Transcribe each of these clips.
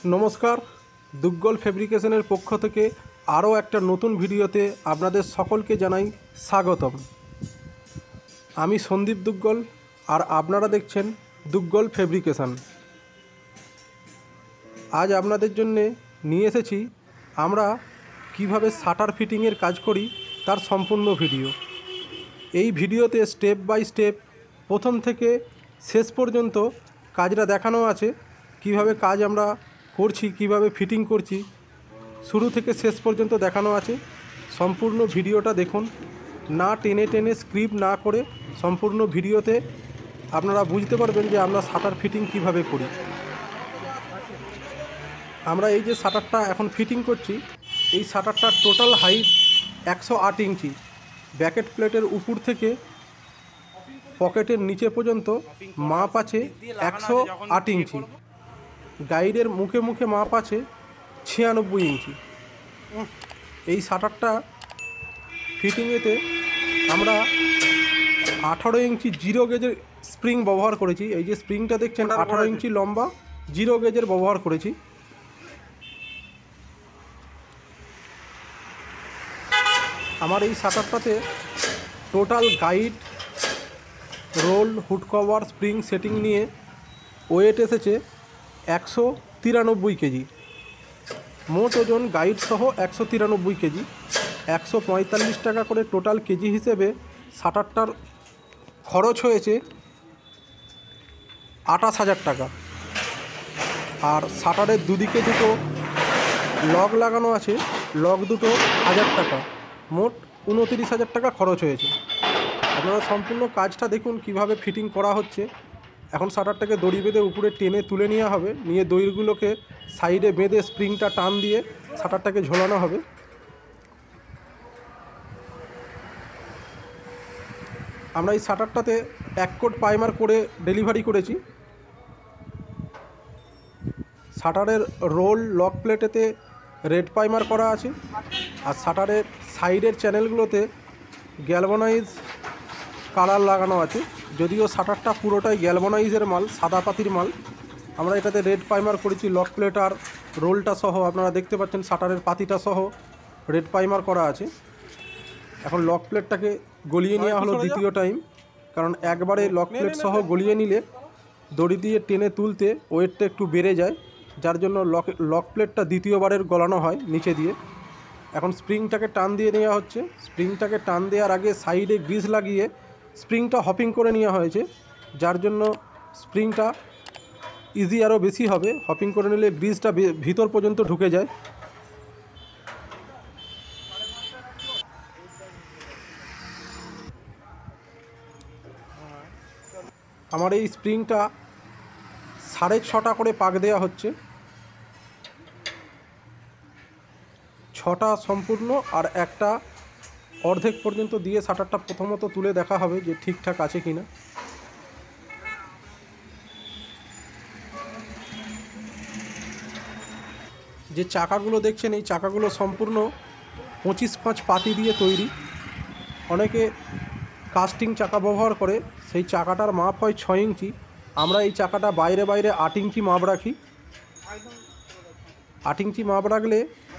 नमस्कार दुग्गल फैब्रिकेशनेर पक्ष थेके आरो एक नतून भिडियोते आपनादेर सकलके जानाई स्वागतम। आमी सन्दीप दुग्गल और आपनारा देखछेन दुग्गल फैब्रिकेशन। आज आपनादेर जन्य निये एसेछि आमरा किभाबे शाटार फिटिंगेर काज करी तार सम्पूर्ण भिडियो। এই ভিডিওতে স্টেপ বাই স্টেপ প্রথম থেকে শেষ পর্যন্ত কাজটা দেখানো আছে, কিভাবে কাজ আমরা করছি, কিভাবে ফিটিং করছি, শুরু থেকে শেষ পর্যন্ত দেখানো আছে। সম্পূর্ণ ভিডিওটা দেখুন, না টেনে টেনে স্ক্রিপ্ট না করে সম্পূর্ণ ভিডিওতে আপনারা বুঝতে পারবেন যে আমরা শাটার ফিটিং কিভাবে করি। আমরা এই যে শাটারটা এখন ফিটিং করছি, এই শাটারটার টোটাল হাইট 108 ইঞ্চি। ব্যাকেট প্লেটের উপর থেকে পকেটের নিচে পর্যন্ত মাপ আছে 108 ইঞ্চি। গাইডের মুখে মুখে মাপ আছে 96 ইঞ্চি। এই শাটারটা ফিটিংয়েতে আমরা 18 ইঞ্চি জিরো গেজের স্প্রিং ব্যবহার করেছি। এই যে স্প্রিংটা দেখছেন 18 ইঞ্চি লম্বা জিরো গেজের ব্যবহার করেছি। আমার এই শাটারটাতে total guide, roll, hood cover, spring setting নিয়ে ওয়েট এসেছে 193 কেজি। মোট ওজন গাইড সহ 193 কেজি। 145 টাকা করে টোটাল কেজি হিসেবে শাটারটার খরচ হয়েছে 28,000 টাকা। আর শাটারের দুদিকে দুটো লক লাগানো আছে, লক দুটো 1000 টাকা। মোট 29,000 টাকা খরচ হয়েছে। আপনারা সম্পূর্ণ কাজটা দেখুন কিভাবে ফিটিং করা হচ্ছে। এখন শাটারটাকে দড়ি বেঁধে উপরে টেনে তুলে নেওয়া হবে, নিয়ে দড়িগুলোকে সাইডে বেঁধে স্প্রিংটা টান দিয়ে শাটারটাকে ঝোলানো হবে। আমরা এই শাটারটাতে 1 কোট প্রাইমার করে ডেলিভারি করেছি। শাটারের রোল লক প্লেটেতে রেড প্রাইমার করা আছে, আর শাটারের সাইডের চ্যানেলগুলোতে গ্যালভানাইজ কালার লাগানো আছে। যদিও শাটারটা পুরোটাই গ্যালভানাইজের মাল, সাদা পাতির মাল। আমরা এটাতে রেড প্রাইমার করেছি। লক প্লেট আর রোলটা সহ আপনারা দেখতে পাচ্ছেন, শাটারের পাতিটা সহ রেড প্রাইমার করা আছে। এখন লক প্লেটটাকে গলিয়ে নেওয়া হলো দ্বিতীয় টাইম, কারণ একবারে লক প্লেট সহ গলিয়ে নিলে দড়ি দিয়ে টেনে তুলতে ওয়েটটা একটু বেড়ে যায়, যার জন্য লক প্লেটটা দ্বিতীয়বারের গলানো হয় নিচে দিয়ে। এখন স্প্রিংটাকে টান দিয়ে নেওয়া হচ্ছে। স্প্রিংটাকে টান দেওয়ার আগে সাইডে গ্রিজ লাগিয়ে স্প্রিংটা হপিং করে নেওয়া হয়েছে, যার জন্য স্প্রিংটা ইজি আরও বেশি হবে। হপিং করে নিলে গ্রিজটা ভিতর পর্যন্ত ঢুকে যায়। আমার এই স্প্রিংটা 6.5 করে পাক দেওয়া হচ্ছে। 6টা সম্পূর্ণ আর একটা অর্ধেক পর্যন্ত দিয়ে শাটারটা প্রথমত তুলে দেখা হবে যে ঠিকঠাক আছে কিনা। যে চাকাগুলো দেখছেন, এই চাকাগুলো সম্পূর্ণ 25/5 পাতি দিয়ে তৈরি। অনেকে কাস্টিং চাকা ব্যবহার করে, সেই চাকাটার মাপ হয় 6 ইঞ্চি। আমরা এই চাকাটা বাইরে 8 ইঞ্চি মাপ রাখি। 8 ইঞ্চি মাপ রাখলে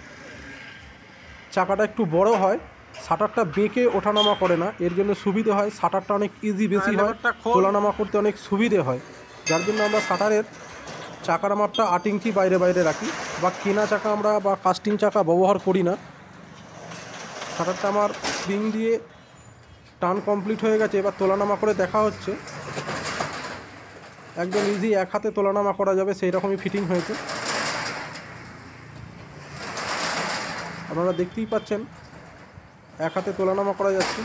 চাকাটা একটু বড় হয়, শাটারটা বেঁকে ওঠানামা করে না, এর জন্য সুবিধে হয়। শাটারটা অনেক ইজি বেশি হয়, তোলানামা করতে অনেক সুবিধে হয়, যার জন্য আমরা শাটারের চাকার মাপটা 8 ইঞ্চি বাইরে রাখি। বা কেনা চাকা আমরা বা কাস্টিং চাকা ব্যবহার করি না। শাটারটা আমার স্প্রিং দিয়ে টান কমপ্লিট হয়ে গেছে, এবার তোলানামা করে দেখা হচ্ছে। একদম ইজি, এক হাতে তোলানামা করা যাবে সেই রকমই ফিটিং হয়েছে। আপনারা দেখতেই পাচ্ছেন এক হাতে তোলানামা করা যাচ্ছে।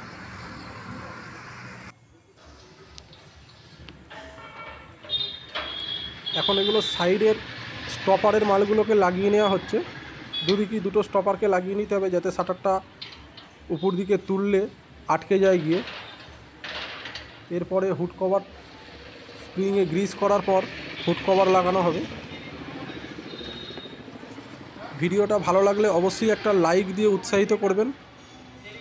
এখন এগুলো সাইডের স্টপারের মালগুলোকে লাগিয়ে নেওয়া হচ্ছে। দুদিকে দুটো স্টপারকে লাগিয়ে নিতে হবে, যাতে শাটারটা উপর দিকে তুললে আটকে যায় গিয়ে। এরপরে হুড কভার স্প্রিংয়ে গ্রিস করার পর হুড কভার লাগানো হবে। ভিডিওটা ভালো লাগলে অবশ্যই একটা লাইক দিয়ে উৎসাহিত করবেন।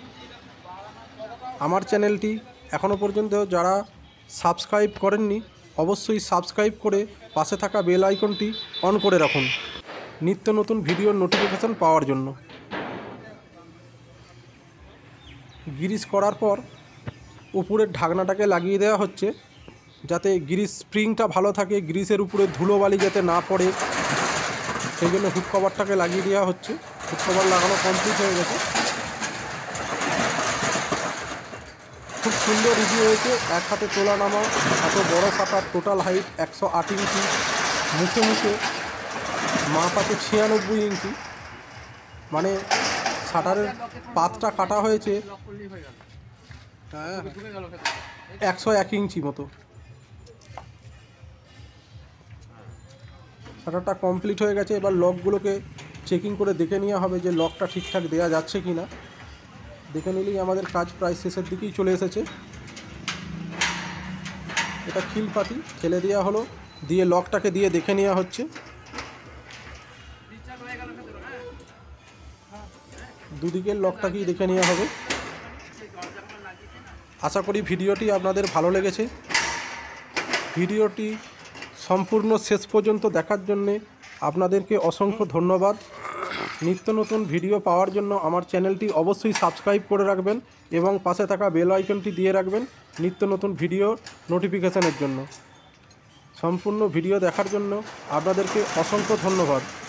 আমার চ্যানেলটি এখনও পর্যন্ত যারা সাবস্ক্রাইব করেননি অবশ্যই সাবস্ক্রাইব করে পাশে থাকা বেল আইকনটি অন করে রাখুন নিত্য নতুন ভিডিওর নোটিফিকেশান পাওয়ার জন্য। গ্রিস করার পর উপরের ঢাকনাটাকে লাগিয়ে দেওয়া হচ্ছে যাতে গ্রিস স্প্রিংটা ভালো থাকে, গ্রিসের উপরে ধুলোবালি যাতে না পড়ে, সেই জন্য হুড কভারটাকে লাগিয়ে দেওয়া হচ্ছে। হুড কভার লাগানো কমপ্লিট হয়ে গেছে। খুব সুন্দর রিভিউ হয়েছে। এক হাতে তোলা নামা, এত বড় শাটার, টোটাল হাইট 108 ইঞ্চি, মুখে মুখে মাপ আছে 96 ইঞ্চি, মানে শাটারের পাতটা কাটা হয়েছে 101 ইঞ্চি মতো। শাটারটা কমপ্লিট হয়ে গেছে। এবার লকগুলোকে চেকিং করে দেখে নেওয়া হবে যে লকটা ঠিকঠাক দেওয়া যাচ্ছে কি না। দেখে নিলেই আমাদের কাজ প্রায় শেষের দিকেই চলে এসেছে। এটা খিলপাতি ফেলে দেওয়া হলো, দিয়ে লকটাকে দিয়ে দেখে নেওয়া হচ্ছে। দুদিকের লকটাকেই দেখে নেওয়া হবে। আশা করি ভিডিওটি আপনাদের ভালো লেগেছে। ভিডিওটি সম্পূর্ণ শেষ পর্যন্ত দেখার জন্যে আপনাদেরকে অসংখ্য ধন্যবাদ। নিত্য নতুন ভিডিও পাওয়ার জন্য আমার চ্যানেলটি অবশ্যই সাবস্ক্রাইব করে রাখবেন এবং পাশে থাকা বেল আইকনটি দিয়ে রাখবেন নিত্য নতুন ভিডিও নোটিফিকেশানের জন্য। সম্পূর্ণ ভিডিও দেখার জন্য আপনাদেরকে অসংখ্য ধন্যবাদ।